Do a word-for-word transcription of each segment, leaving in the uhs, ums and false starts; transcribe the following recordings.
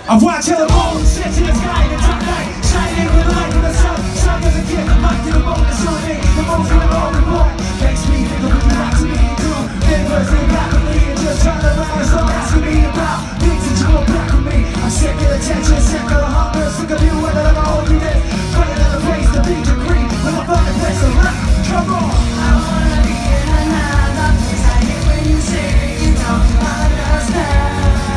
I watch her moon, shit to the sky in the dark night, shining with the light of the sun. Sun doesn't get the mic to the moon, it's on me. The moon's in the moment, boy. Makes me think of what you like to me, you do. Then first thing back with me and just turn around and start asking me about things that you want back with me. I'm sick of the tension, sick of the hunger, sick of you, whether I'm hold you this. Find another place to be degree, when I find a place to rap. Come on. I wanna be in another place. I hate when you say you don't understand.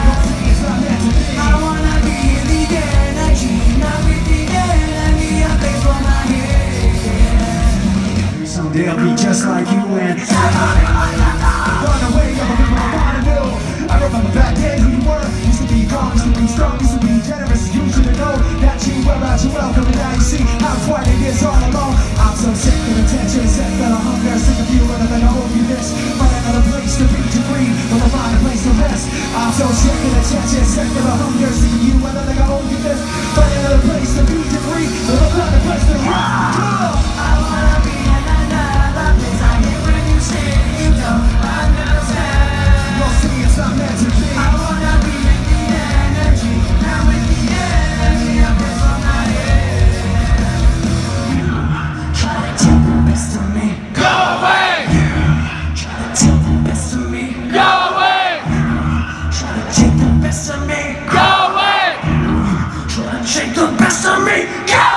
They'll be just like you and run away, I'm a people I wanna know. I remember back then who you were. Used to be calm, used to be strong, used to be generous. You should have known that you were out your welcome. And now you see how quiet it is all alone. I'm so sick of attention, sick of the hunger, sick of you rather than I hold you this. Find another place to be to breathe, will I find a place to rest? I'm so sick of attention, sick of the hunger, sick of you rather than I hold you this. Find another place to be to breathe, will I find a place to rest? I wanna be in another place. I hate when you say you don't understand. You'll see it's not meant to be. I wanna be in the energy, not with the enemy. I'm just on my head. You try to take the best of me. Go away! You try to take the best of me. Go away! You try to take the best of me. Go away! You try to take the best of me. Go